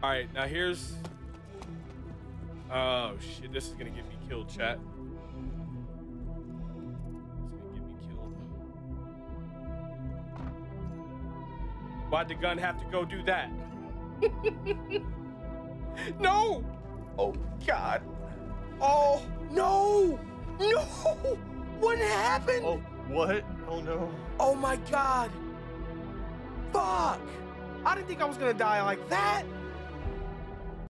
All right, now here's. Oh shit! This is gonna get me killed, chat. It's gonna get me killed. Why'd the gun have to go do that? No! Oh God! Oh no! No! What happened? Oh, what? Oh no! Oh my God! Fuck! I didn't think I was gonna die like that.